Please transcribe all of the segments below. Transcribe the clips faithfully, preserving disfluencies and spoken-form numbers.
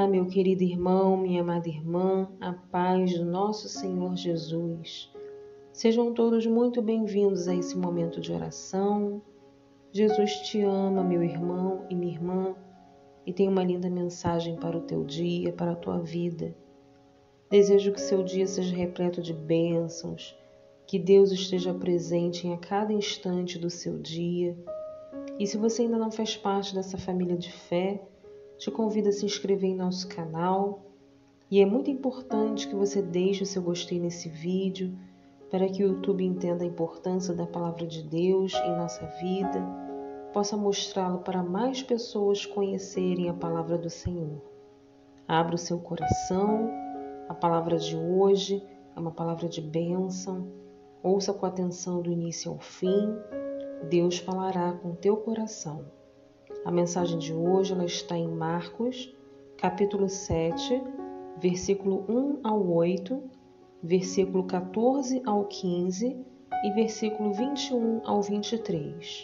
meu querido irmão, minha amada irmã, a paz do nosso Senhor Jesus. Sejam todos muito bem-vindos a esse momento de oração. Jesus te ama, meu irmão e minha irmã, e tem uma linda mensagem para o teu dia, para a tua vida. Desejo que seu dia seja repleto de bênçãos, que Deus esteja presente em a cada instante do seu dia. E se você ainda não faz parte dessa família de fé, te convido a se inscrever em nosso canal. E é muito importante que você deixe o seu gostei nesse vídeo, para que o YouTube entenda a importância da Palavra de Deus em nossa vida, possa mostrá-lo para mais pessoas conhecerem a Palavra do Senhor. Abra o seu coração, a palavra de hoje é uma palavra de bênção. Ouça com atenção do início ao fim, Deus falará com teu coração. A mensagem de hoje ela está em Marcos, capítulo sete, versículo um ao oito, versículo quatorze ao quinze e versículo vinte e um ao vinte e três.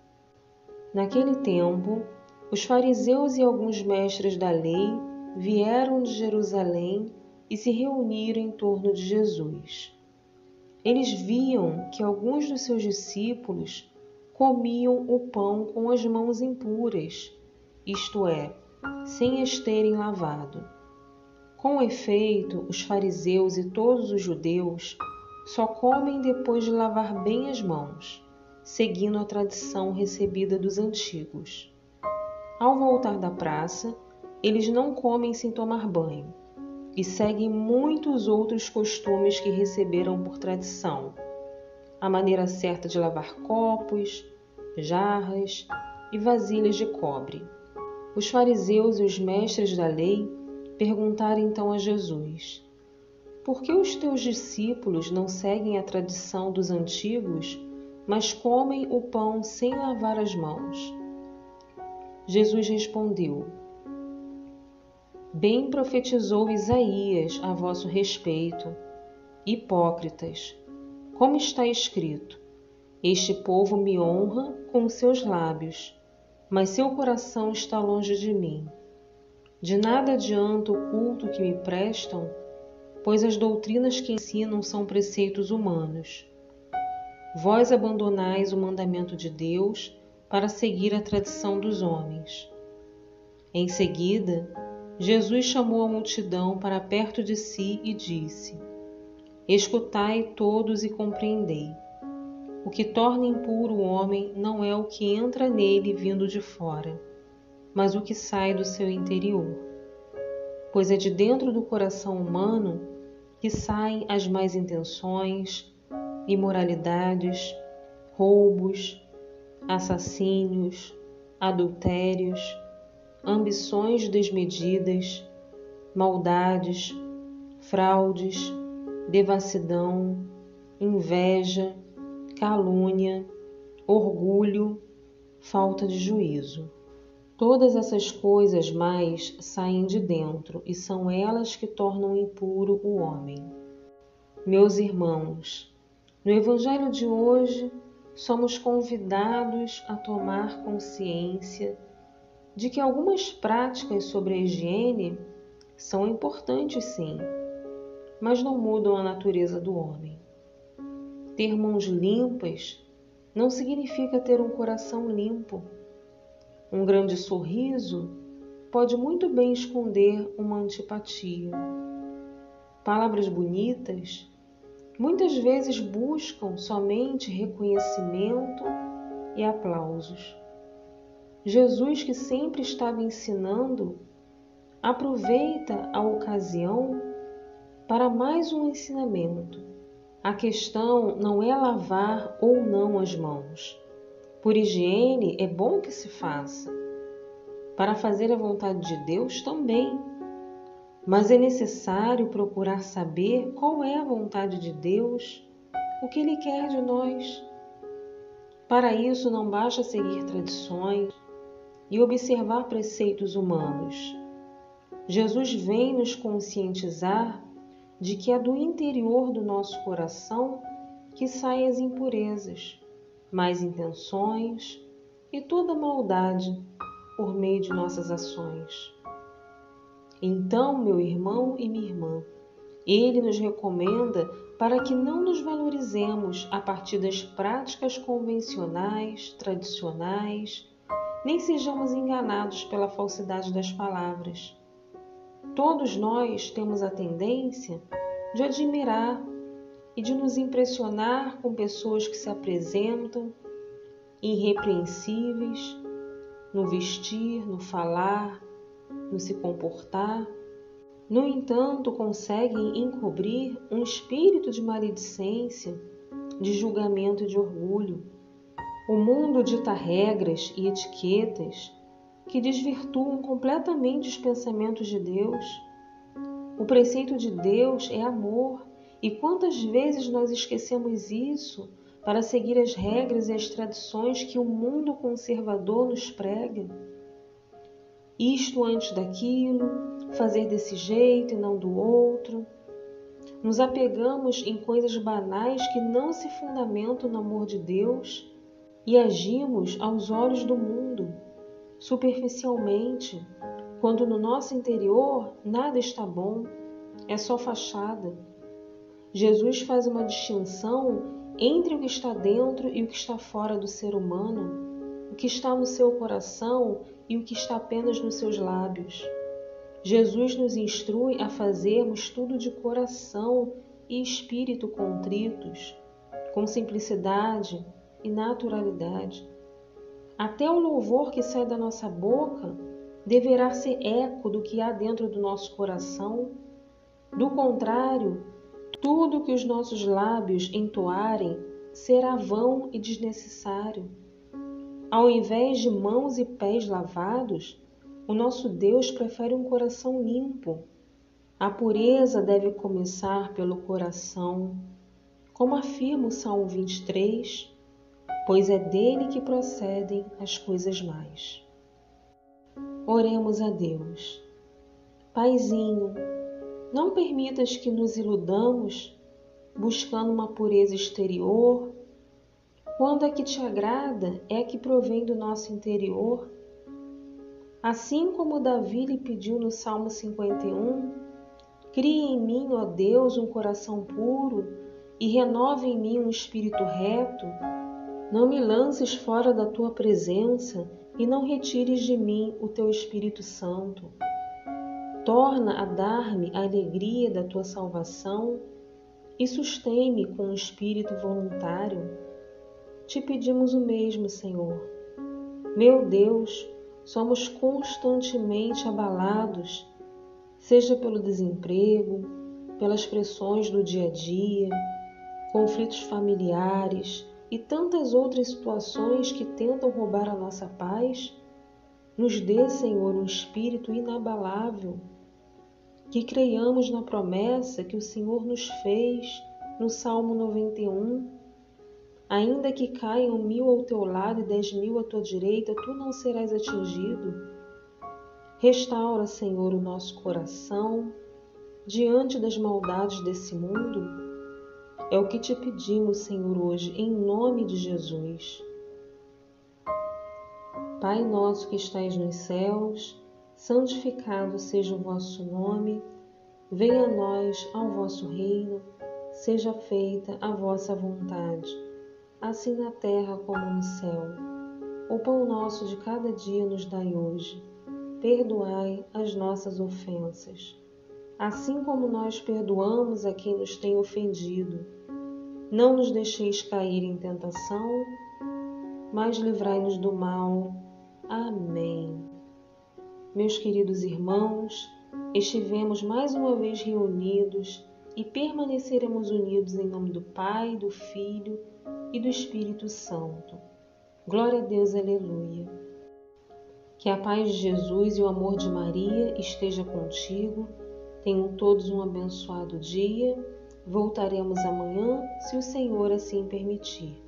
Naquele tempo, os fariseus e alguns mestres da lei vieram de Jerusalém e se reuniram em torno de Jesus. Eles viam que alguns dos seus discípulos comiam o pão com as mãos impuras, isto é, sem as terem lavado. Com efeito, os fariseus e todos os judeus só comem depois de lavar bem as mãos, seguindo a tradição recebida dos antigos. Ao voltar da praça, eles não comem sem tomar banho e seguem muitos outros costumes que receberam por tradição. A maneira certa de lavar copos, jarras e vasilhas de cobre. Os fariseus e os mestres da lei perguntaram então a Jesus: por que os teus discípulos não seguem a tradição dos antigos, mas comem o pão sem lavar as mãos? Jesus respondeu: bem profetizou Isaías a vosso respeito, hipócritas. Como está escrito: este povo me honra com seus lábios, mas seu coração está longe de mim. De nada adianta o culto que me prestam, pois as doutrinas que ensinam são preceitos humanos. Vós abandonais o mandamento de Deus para seguir a tradição dos homens. Em seguida, Jesus chamou a multidão para perto de si e disse: escutai todos e compreendei. O que torna impuro o homem não é o que entra nele vindo de fora, mas o que sai do seu interior. Pois é de dentro do coração humano que saem as más intenções, imoralidades, roubos, assassínios, adultérios, ambições desmedidas, maldades, fraudes, devassidão, inveja, calúnia, orgulho, falta de juízo. Todas essas coisas mais saem de dentro e são elas que tornam impuro o homem. Meus irmãos, no Evangelho de hoje, somos convidados a tomar consciência de que algumas práticas sobre a higiene são importantes sim, mas não mudam a natureza do homem. Ter mãos limpas não significa ter um coração limpo. Um grande sorriso pode muito bem esconder uma antipatia. Palavras bonitas muitas vezes buscam somente reconhecimento e aplausos. Jesus, que sempre estava ensinando, aproveita a ocasião para mais um ensinamento. A questão não é lavar ou não as mãos. Por higiene é bom que se faça. Para fazer a vontade de Deus também. Mas é necessário procurar saber qual é a vontade de Deus, o que Ele quer de nós. Para isso não basta seguir tradições e observar preceitos humanos. Jesus vem nos conscientizar de que é do interior do nosso coração que saem as impurezas, más intenções e toda maldade por meio de nossas ações. Então, meu irmão e minha irmã, ele nos recomenda para que não nos valorizemos a partir das práticas convencionais, tradicionais, nem sejamos enganados pela falsidade das palavras. Todos nós temos a tendência de admirar e de nos impressionar com pessoas que se apresentam irrepreensíveis no vestir, no falar, no se comportar. No entanto, conseguem encobrir um espírito de maledicência, de julgamento e de orgulho. O mundo dita regras e etiquetas que desvirtuam completamente os pensamentos de Deus. O preceito de Deus é amor, e quantas vezes nós esquecemos isso para seguir as regras e as tradições que o mundo conservador nos prega? Isto antes daquilo, fazer desse jeito e não do outro. Nos apegamos em coisas banais que não se fundamentam no amor de Deus e agimos aos olhos do mundo, superficialmente, quando no nosso interior nada está bom, é só fachada. Jesus faz uma distinção entre o que está dentro e o que está fora do ser humano, o que está no seu coração e o que está apenas nos seus lábios. Jesus nos instrui a fazermos tudo de coração e espírito contritos, com simplicidade e naturalidade. Até o louvor que sai da nossa boca deverá ser eco do que há dentro do nosso coração. Do contrário, tudo que os nossos lábios entoarem será vão e desnecessário. Ao invés de mãos e pés lavados, o nosso Deus prefere um coração limpo. A pureza deve começar pelo coração, como afirma o Salmo vinte e três, pois é dele que procedem as coisas mais. Oremos a Deus. Paizinho, não permitas que nos iludamos buscando uma pureza exterior, quando a que te agrada é a que provém do nosso interior. Assim como Davi lhe pediu no Salmo cinquenta e um, cria em mim, ó Deus, um coração puro e renova em mim um espírito reto. Não me lances fora da tua presença e não retires de mim o teu Espírito Santo. Torna a dar-me a alegria da tua salvação e sustém-me com um espírito voluntário. Te pedimos o mesmo, Senhor. Meu Deus, somos constantemente abalados, seja pelo desemprego, pelas pressões do dia a dia, conflitos familiares e tantas outras situações que tentam roubar a nossa paz. Nos dê, Senhor, um espírito inabalável, que creiamos na promessa que o Senhor nos fez no Salmo noventa e um. Ainda que caiam mil ao teu lado e dez mil à tua direita, tu não serás atingido. Restaura, Senhor, o nosso coração diante das maldades desse mundo. É o que te pedimos, Senhor, hoje, em nome de Jesus. Pai nosso que estais nos céus, santificado seja o vosso nome. Venha a nós ao vosso reino, seja feita a vossa vontade, assim na terra como no céu. O pão nosso de cada dia nos dai hoje. Perdoai as nossas ofensas, assim como nós perdoamos a quem nos tem ofendido. Não nos deixeis cair em tentação, mas livrai-nos do mal. Amém. Meus queridos irmãos, estivemos mais uma vez reunidos e permaneceremos unidos em nome do Pai, do Filho e do Espírito Santo. Glória a Deus, aleluia. Que a paz de Jesus e o amor de Maria esteja contigo. Tenham todos um abençoado dia. Voltaremos amanhã, se o Senhor assim permitir.